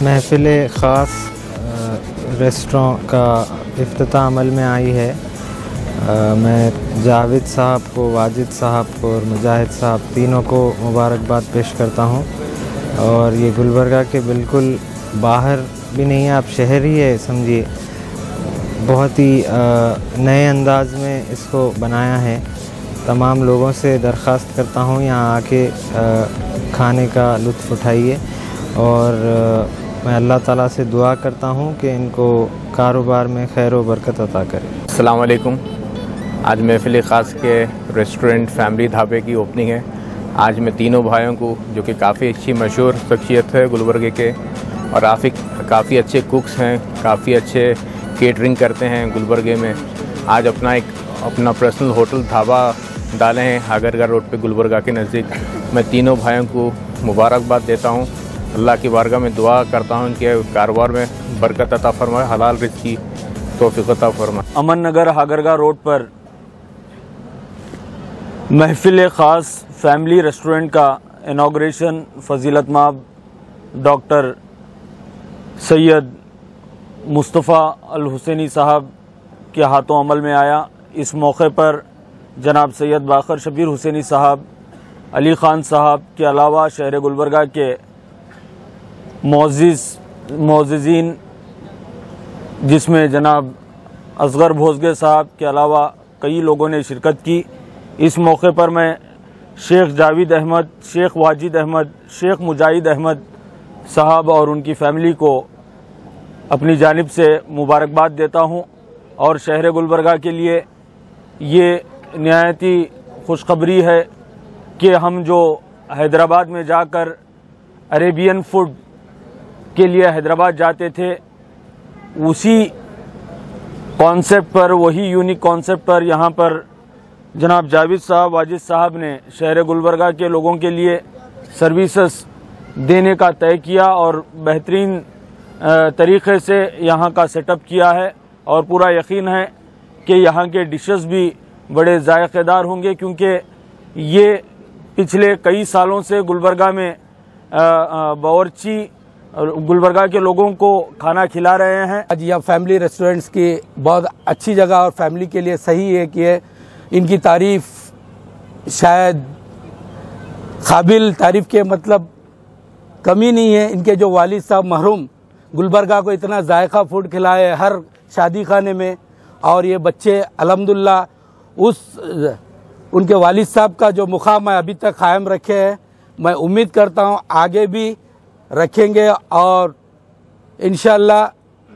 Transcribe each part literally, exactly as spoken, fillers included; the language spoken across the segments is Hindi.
महफिल ख़ास रेस्टोरेंट का इफ्तिताह अमल में आई है। आ, मैं जावेद साहब को, वाजिद साहब को और मुजाहिद साहब तीनों को मुबारकबाद पेश करता हूँ। और ये गुलबर्गा के बिल्कुल बाहर भी नहीं है, आप शहर ही है समझिए। बहुत ही आ, नए अंदाज में इसको बनाया है। तमाम लोगों से दरख्वास्त करता हूँ यहाँ आके आ, खाने का लुत्फ़ उठाइए। और आ, मैं अल्लाह ताला से दुआ करता हूँ कि इनको कारोबार में खैर व बरकत अता करे। अस्सलाम वालेकुम। आज महफिल ख़ास के रेस्टोरेंट फैमिली ढाबे की ओपनिंग है। आज मैं तीनों भाइयों को, जो कि काफ़ी अच्छी मशहूर शख्सियत है गुलबर्गे के और काफ़ी काफ़ी अच्छे कुक्स हैं, काफ़ी अच्छे केटरिंग करते हैं गुलबर्गे में, आज अपना एक अपना पर्सनल होटल ढाबा डाले हैं हागरगा रोड पे गुलबर्गा के नज़दीक। मैं तीनों भाइयों को मुबारकबाद देता हूँ। अल्लाह की बारगाह में दुआ करता हूँ इनके कारोबार में बरकत अता फरमाए, हलाल रिज़्क़ की तौफ़ीक़ अता फरमाए। अमन नगर हागरगा रोड पर महफिल ख़ास फैमिली रेस्टोरेंट का इनॉग्रेशन फ़ज़ीलतमाब डॉक्टर सैयद मुस्तफ़ा अल हुसैनी साहब के हाथों अमल में आया। इस मौके पर जनाब सैयद बाकर शबीर हुसैनी साहब, अली ख़ान साहब के अलावा शहर गुलबर्गा के मोअज़्ज़िज़ मोअज़्ज़िज़ीन, जिसमें जनाब असगर भोसगे साहब के अलावा कई लोगों ने शिरकत की। इस मौके पर मैं शेख जावेद अहमद, शेख वाजिद अहमद, शेख मुजाहिद अहमद साहब और उनकी फ़ैमिली को अपनी जानिब से मुबारकबाद देता हूँ। और शहर गुलबर्गा के लिए ये निहायत ही खुशखबरी है कि हम जो हैदराबाद में जाकर अरेबियन फूड के लिए हैदराबाद जाते थे, उसी कॉन्सेप्ट पर, वही यूनिक कॉन्सेप्ट पर यहाँ पर जनाब जावेद साहब, वाजिद साहब ने शहर गुलबर्गा के लोगों के लिए सर्विसेज देने का तय किया और बेहतरीन तरीक़े से यहाँ का सेटअप किया है। और पूरा यकीन है कि यहाँ के डिशेस भी बड़े जायकेदार होंगे, क्योंकि ये पिछले कई सालों से गुलबर्गा में बावर्ची गुलबर्गा के लोगों को खाना खिला रहे हैं। आज यह फैमिली रेस्टोरेंट्स की बहुत अच्छी जगह और फैमिली के लिए सही है कि ये इनकी तारीफ़ शायद काबिल तारीफ़ के मतलब कमी नहीं है। इनके जो वालिद साहब मरहूम गुलबर्गा को इतना जायका फूड खिलाए हर शादी खाने में, और ये बच्चे अल्हम्दुलिल्लाह उस उनके वालिद साहब का जो मुकाम है अभी तक कायम रखे हैं। मैं उम्मीद करता हूँ आगे भी रखेंगे और इंशाअल्लाह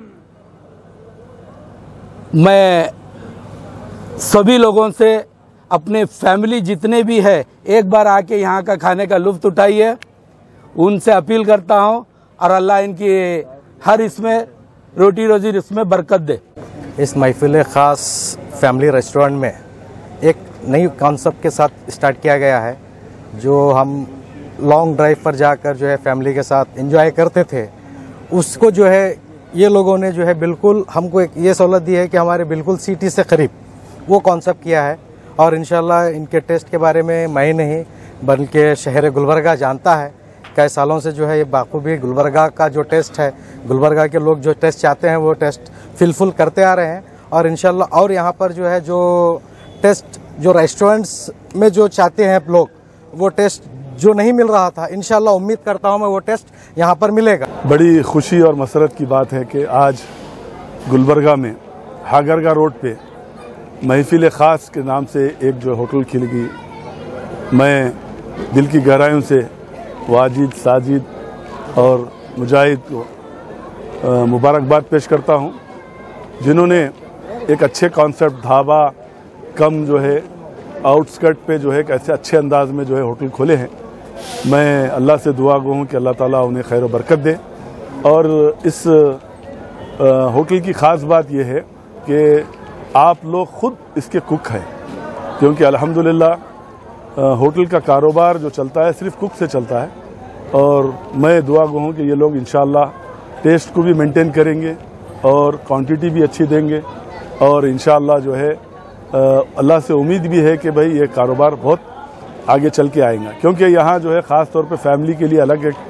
मैं सभी लोगों से अपने फैमिली जितने भी है एक बार आके यहाँ का खाने का लुत्फ़ उठाइए, उनसे अपील करता हूँ। और अल्लाह इनकी हर इसमें रोटी रोजी इसमें बरकत दे। इस महफिल ख़ास फैमिली रेस्टोरेंट में एक नई कॉन्सेप्ट के साथ स्टार्ट किया गया है, जो हम लॉन्ग ड्राइव पर जाकर जो है फैमिली के साथ एंजॉय करते थे, उसको जो है ये लोगों ने जो है बिल्कुल हमको एक ये सहूलत दी है कि हमारे बिल्कुल सिटी से करीब वो कॉन्सेप्ट किया है। और इंशाल्लाह इनके टेस्ट के बारे में मैं ही नहीं बल्कि शहर गुलबर्गा जानता है। कई सालों से जो है ये बाखूबी गुलबर्गा का जो टेस्ट है, गुलबर्गा के लोग जो टेस्ट चाहते हैं वो टेस्ट फिलफुल करते आ रहे हैं। और इंशाल्लाह और यहाँ पर जो है जो टेस्ट जो रेस्टोरेंट्स में जो चाहते हैं लोग, वो टेस्ट जो नहीं मिल रहा था, इंशाल्लाह उम्मीद करता हूँ मैं वो टेस्ट यहाँ पर मिलेगा। बड़ी खुशी और मसरत की बात है कि आज गुलबर्गा में हागरगा रोड पे महफिल ख़ास के नाम से एक जो होटल खुलेगी। मैं दिल की गहराइयों से वाजिद, साजिद और मुजाहिद को मुबारकबाद पेश करता हूँ, जिन्होंने एक अच्छे कॉन्सेप्ट ढाबा कम जो है आउटस्कर्ट पे जो है कैसे अच्छे अंदाज में जो है होटल खोले हैं। मैं अल्लाह से दुआ गो हूँ कि अल्लाह ताला उन्हें खैर व बरकत दे। और इस होटल की ख़ास बात यह है कि आप लोग ख़ुद इसके कुक हैं, क्योंकि अल्हम्दुलिल्लाह होटल का कारोबार जो चलता है सिर्फ कुक से चलता है। और मैं दुआ गो हूँ कि ये लोग इंशाअल्लाह टेस्ट को भी मेंटेन करेंगे और क्वांटिटी भी अच्छी देंगे। और इंशाअल्लाह जो है अल्लाह से उम्मीद भी है कि भाई ये कारोबार बहुत आगे चल के आएगा, क्योंकि यहाँ जो है ख़ास तौर पे फैमिली के लिए अलग एक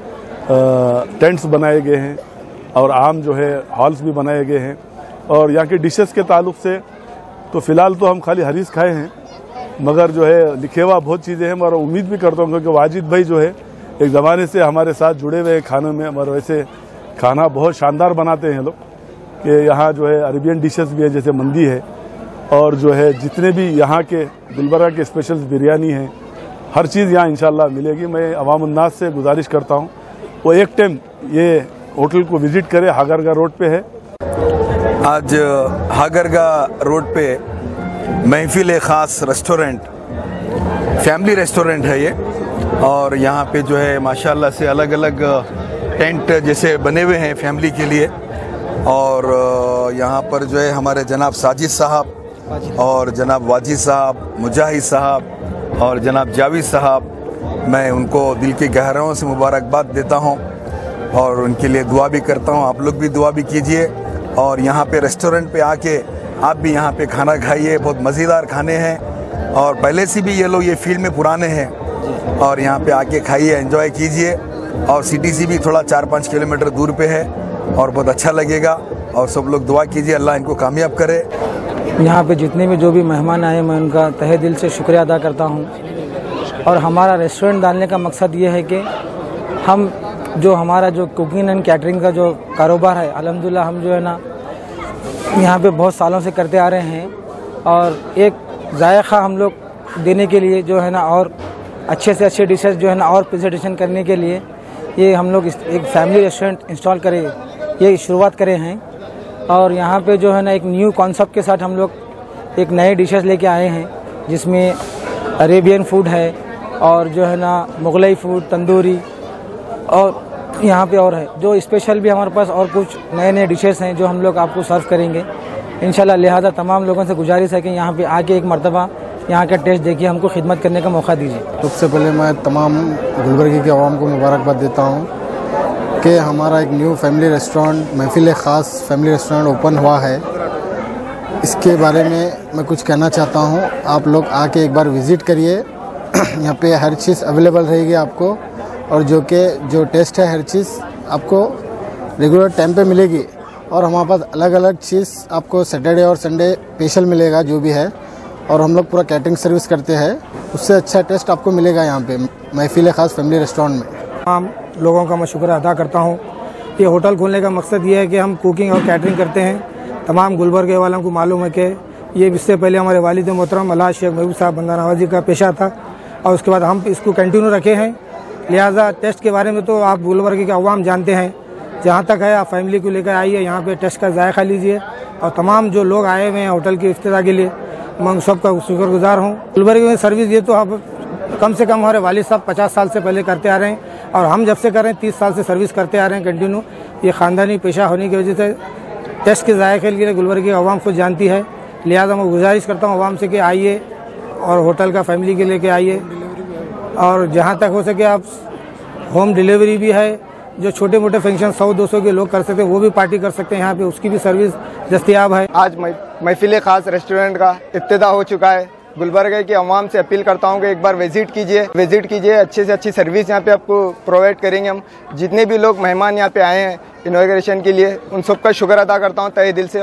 टेंट्स बनाए गए हैं और आम जो है हॉल्स भी बनाए गए हैं। और यहाँ के डिशेस के ताल्लुक से तो फ़िलहाल तो हम खाली हरीस खाए हैं, मगर जो है लिखे हुआ बहुत चीज़ें हैं। और उम्मीद भी करता हूँ क्योंकि वाजिद भाई जो है एक ज़माने से हमारे साथ जुड़े हुए हैं खानों में, और वैसे खाना बहुत शानदार बनाते हैं लोग कि यहाँ जो है अरेबियन डिशेस भी है जैसे मंदी है, और जो है जितने भी यहाँ के गुलबर्गा के स्पेशल बिरयानी हैं, हर चीज़ यहाँ इंशाल्लाह मिलेगी। मैं अवाम उन्नास से गुजारिश करता हूँ वो एक टाइम ये होटल को विज़िट करें। हागरगा रोड पे है। आज हागरगा रोड पे महफिल ख़ास रेस्टोरेंट, फैमिली रेस्टोरेंट है ये, और यहाँ पे जो है माशाल्लाह से अलग अलग टेंट जैसे बने हुए हैं फैमिली के लिए। और यहाँ पर जो है हमारे जनाब साजिद साहब और जनाब वाजिद साहब, मुजाहिद साहब और जनाब जावेद साहब, मैं उनको दिल की गहराइयों से मुबारकबाद देता हूँ और उनके लिए दुआ भी करता हूँ। आप लोग भी दुआ भी कीजिए और यहाँ पे रेस्टोरेंट पे आके आप भी यहाँ पे खाना खाइए। बहुत मज़ेदार खाने हैं और पहले से भी ये लोग ये फील्ड में पुराने हैं, और यहाँ पे आके खाइए, एंजॉय कीजिए। और सिटी से भी थोड़ा चार पाँच किलोमीटर दूर पे है और बहुत अच्छा लगेगा। और सब लोग दुआ कीजिए, अल्लाह इनको कामयाब करे। यहाँ पे जितने भी जो भी मेहमान आए, मैं उनका तहे दिल से शुक्रिया अदा करता हूँ। और हमारा रेस्टोरेंट डालने का मकसद ये है कि हम जो हमारा जो कुकिंग एंड कैटरिंग का जो कारोबार है, अल्हम्दुलिल्लाह हम जो है ना यहाँ पे बहुत सालों से करते आ रहे हैं, और एक जायका हम लोग देने के लिए जो है ना, और अच्छे से अच्छे डिशेस जो है ना और प्रेजेंटेशन करने के लिए ये हम लोग एक फैमिली रेस्टोरेंट इंस्टॉल करें, ये शुरुआत करे हैं। और यहाँ पे जो है ना एक न्यू कॉन्सेप्ट के साथ हम लोग एक नए डिशेस लेके आए हैं, जिसमें अरेबियन फूड है और जो है ना मुगलई फूड, तंदूरी, और यहाँ पे और है जो स्पेशल भी हमारे पास और कुछ नए नए डिशेस हैं जो हम लोग आपको सर्व करेंगे इंशाल्लाह। लिहाजा तमाम लोगों से गुजारिश है कि यहाँ पे आके एक मरतबा यहाँ का टेस्ट देखिए, हमको खिदमत करने का मौका दीजिए। सबसे पहले मैं तमाम गुलबर्गे के अवाम को मुबारकबाद देता हूँ कि हमारा एक न्यू फैमिली रेस्टोरेंट, महफिल ख़ास फैमिली रेस्टोरेंट ओपन हुआ है। इसके बारे में मैं कुछ कहना चाहता हूँ, आप लोग आके एक बार विज़िट करिए। यहाँ पे हर चीज़ अवेलेबल रहेगी आपको, और जो कि जो टेस्ट है हर चीज़ आपको रेगुलर टाइम पे मिलेगी। और हमारे पास अलग अलग चीज़ आपको सैटरडे और संडे स्पेशल मिलेगा जो भी है, और हम लोग पूरा कैटरिंग सर्विस करते हैं। उससे अच्छा टेस्ट आपको मिलेगा यहाँ पे महफिल ख़ास फैमिली रेस्टोरेंट में। तमाम लोगों का मैं शुक्र अदा करता हूँ। ये होटल खोलने का मकसद ये है कि हम कुकिंग और कैटरिंग करते हैं। तमाम गुलबर्गे वालों को मालूम है कि ये इससे पहले हमारे वालिद मोहतरम अल्लाह शेख महबूब साहब बंदा नवाजी का पेशा था, और उसके बाद हम इसको कंटिन्यू रखे हैं। लिहाजा टेस्ट के बारे में तो आप गुलबर्गे के अवाम जानते हैं। जहाँ तक है आप फैमिली को लेकर आइए, यहाँ पे टेस्ट का जायका लीजिए। और तमाम जो लोग आए हुए हैं होटल की इफ्तिताह के लिए, मैं उन सबका शुक्रगुजार हूँ। गुलबर्गे में सर्विस ये तो आप कम से कम हमारे वालिद साहब पचास साल से पहले करते आ रहे हैं, और हम जब से कर रहे हैं तीस साल से सर्विस करते आ रहे हैं कंटिन्यू। ये ख़ानदानी पेशा होने की वजह से टेस्ट के जायके के लिए गुलबर्गे की अवाम खुद जानती है। लिहाजा मैं गुजारिश करता हूँ अवाम से कि आइए और होटल का फैमिली के लेके आइए, और जहाँ तक हो सके आप होम डिलीवरी भी है। जो छोटे मोटे फंक्शन सौ दो सौ के लोग कर सकते हैं वो भी पार्टी कर सकते हैं यहाँ पे, उसकी भी सर्विस दस्तयाब है। आज महफिल ख़ास रेस्टोरेंट का इब्तिदा हो चुका है। गुलबर्गा की आवाम से अपील करता हूँ कि एक बार विजिट कीजिए विजिट कीजिए अच्छे से अच्छी सर्विस यहाँ पे आपको प्रोवाइड करेंगे हम। जितने भी लोग मेहमान यहाँ पे आए हैं इनॉग्रेशन के लिए, उन सबका शुक्र अदा करता हूँ तहे दिल से।